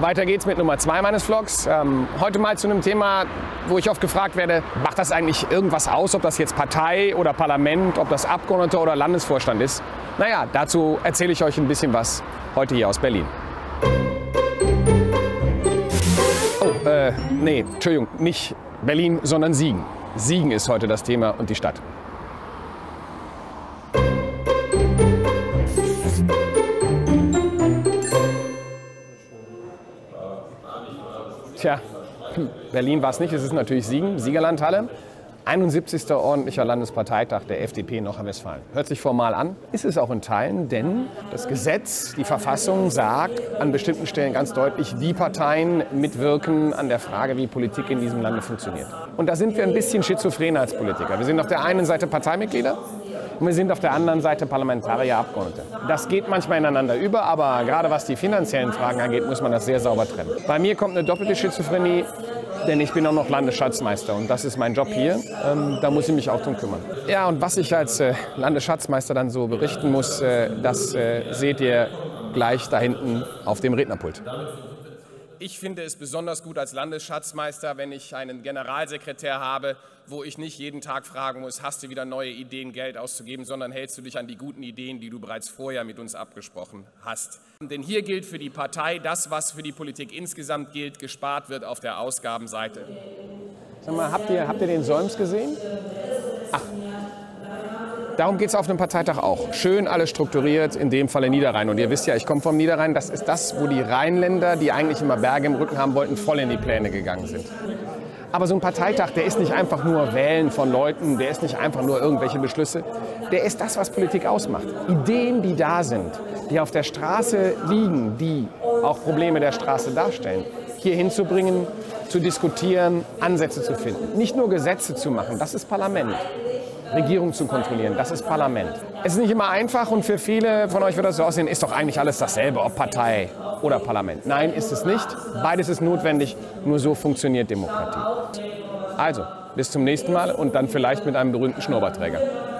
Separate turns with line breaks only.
weiter geht's mit Nummer 2 meines Vlogs. Heute mal zu einem Thema, wo ich oft gefragt werde, macht das eigentlich irgendwas aus, ob das jetzt Partei oder Parlament, ob das Abgeordneter oder Landesvorstand ist? Naja, dazu erzähle ich euch ein bisschen was heute hier aus Berlin. Oh, nee, Entschuldigung, nicht Berlin, sondern Siegen. Siegen ist heute das Thema und die Stadt. Tja, Berlin war es nicht, es ist natürlich Siegen, Siegerlandhalle. 71. ordentlicher Landesparteitag der FDP in Nordrhein-Westfalen. Hört sich formal an, ist es auch in Teilen, denn das Gesetz, die Verfassung sagt an bestimmten Stellen ganz deutlich, wie Parteien mitwirken an der Frage, wie Politik in diesem Lande funktioniert. Und da sind wir ein bisschen schizophren als Politiker. Wir sind auf der einen Seite Parteimitglieder und wir sind auf der anderen Seite Parlamentarier, Abgeordnete. Das geht manchmal ineinander über, aber gerade was die finanziellen Fragen angeht, muss man das sehr sauber trennen. Bei mir kommt eine doppelte Schizophrenie, denn ich bin auch noch Landesschatzmeister und das ist mein Job hier. Da muss ich mich auch drum kümmern. Ja, und was ich als Landesschatzmeister dann so berichten muss, das seht ihr gleich da hinten auf dem Rednerpult. Ich finde es besonders gut als Landesschatzmeister, wenn ich einen Generalsekretär habe, wo ich nicht jeden Tag fragen muss, hast du wieder neue Ideen, Geld auszugeben, sondern hältst du dich an die guten Ideen, die du bereits vorher mit uns abgesprochen hast. Denn hier gilt für die Partei das, was für die Politik insgesamt gilt, gespart wird auf der Ausgabenseite. Sag mal, habt ihr den Solms gesehen? Ach, darum geht es auf einem Parteitag auch. Schön alles strukturiert, in dem Falle Niederrhein. Und ihr wisst ja, ich komme vom Niederrhein. Das ist das, wo die Rheinländer, die eigentlich immer Berge im Rücken haben wollten, voll in die Pläne gegangen sind. Aber so ein Parteitag, der ist nicht einfach nur Wählen von Leuten, der ist nicht einfach nur irgendwelche Beschlüsse. Der ist das, was Politik ausmacht. Ideen, die da sind, die auf der Straße liegen, die auch Probleme der Straße darstellen, hier hinzubringen, zu diskutieren, Ansätze zu finden. Nicht nur Gesetze zu machen, das ist Parlament. Regierung zu kontrollieren, das ist Parlament. Es ist nicht immer einfach und für viele von euch wird das so aussehen, ist doch eigentlich alles dasselbe, ob Partei oder Parlament. Nein, ist es nicht. Beides ist notwendig, nur so funktioniert Demokratie. Also, bis zum nächsten Mal und dann vielleicht mit einem berühmten Schnurrbartträger.